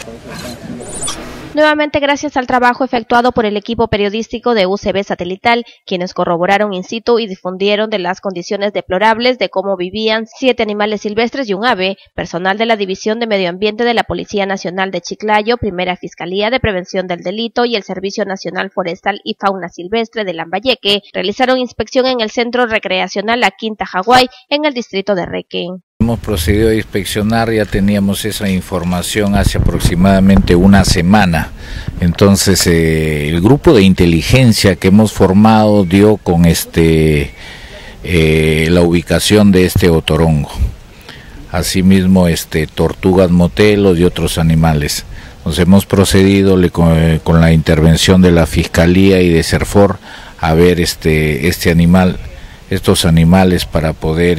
Nuevamente gracias al trabajo efectuado por el equipo periodístico de UCB Satelital, quienes corroboraron in situ y difundieron de las condiciones deplorables de cómo vivían 7 animales silvestres y un ave, personal de la División de Medio Ambiente de la Policía Nacional de Chiclayo, Primera Fiscalía de Prevención del Delito y el Servicio Nacional Forestal y Fauna Silvestre de Lambayeque, realizaron inspección en el Centro Recreacional La Quinta Hawái, en el distrito de Requén. Hemos procedido a inspeccionar, ya teníamos esa información hace aproximadamente una semana. Entonces el grupo de inteligencia que hemos formado dio con la ubicación de este otorongo. Asimismo tortugas motelos y otros animales. Nos hemos procedido con la intervención de la Fiscalía y de Serfor a ver estos animales para poder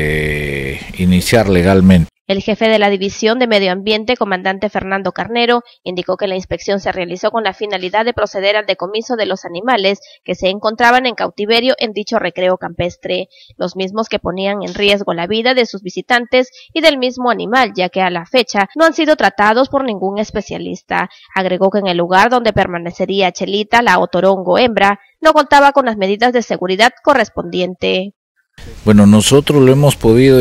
iniciar legalmente. El jefe de la División de Medio Ambiente, comandante Fernando Carnero, indicó que la inspección se realizó con la finalidad de proceder al decomiso de los animales que se encontraban en cautiverio en dicho recreo campestre, los mismos que ponían en riesgo la vida de sus visitantes y del mismo animal, ya que a la fecha no han sido tratados por ningún especialista. Agregó que en el lugar donde permanecería Chelita, la otorongo hembra, no contaba con las medidas de seguridad correspondientes. Bueno, nosotros lo hemos podido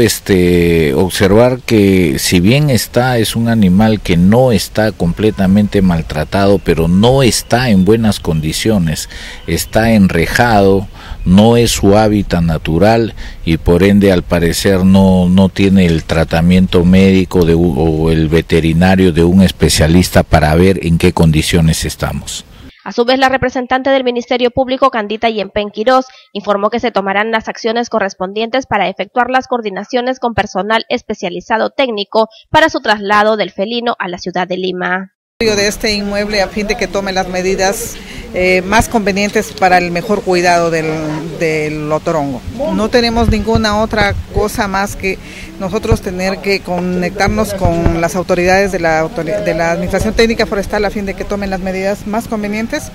observar que si bien es un animal que no está completamente maltratado, pero no está en buenas condiciones, está enrejado, no es su hábitat natural y por ende al parecer no tiene el tratamiento médico o el veterinario de un especialista para ver en qué condiciones estamos. A su vez, la representante del Ministerio Público, Candita Yempen Quirós, informó que se tomarán las acciones correspondientes para efectuar las coordinaciones con personal especializado técnico para su traslado del felino a la ciudad de Lima. De este inmueble a fin de que tome las medidas más convenientes para el mejor cuidado del otorongo. No tenemos ninguna otra cosa más que nosotros tener que conectarnos con las autoridades de la Administración Técnica Forestal a fin de que tomen las medidas más convenientes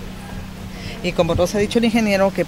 y como nos ha dicho el ingeniero que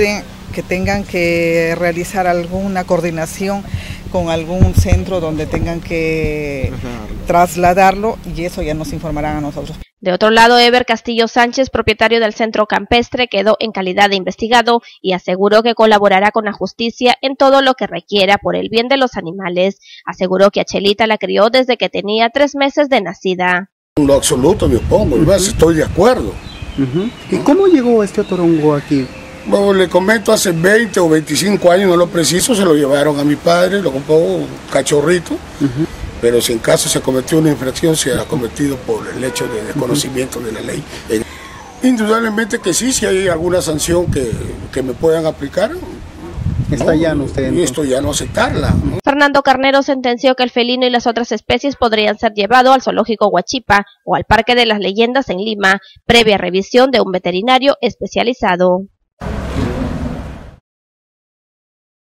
tengan que realizar alguna coordinación con algún centro donde tengan que trasladarlo y eso ya nos informarán a nosotros. De otro lado, Eber Castillo Sánchez, propietario del centro campestre, quedó en calidad de investigado y aseguró que colaborará con la justicia en todo lo que requiera por el bien de los animales. Aseguró que a Chelita la crió desde que tenía 3 meses de nacida. En lo absoluto me opongo, estoy de acuerdo. ¿Y cómo llegó este otorongo aquí? Bueno, le comento, hace 20 o 25 años, no lo preciso, se lo llevaron a mi padre, lo compró un cachorrito, pero si en caso se cometió una infracción, se ha cometido por el hecho de desconocimiento de la ley. Indudablemente que sí, si hay alguna sanción que me puedan aplicar, está llano usted. Y esto ya no aceptarla. Fernando Carnero sentenció que el felino y las otras especies podrían ser llevados al zoológico Huachipa o al Parque de las Leyendas en Lima, previa revisión de un veterinario especializado.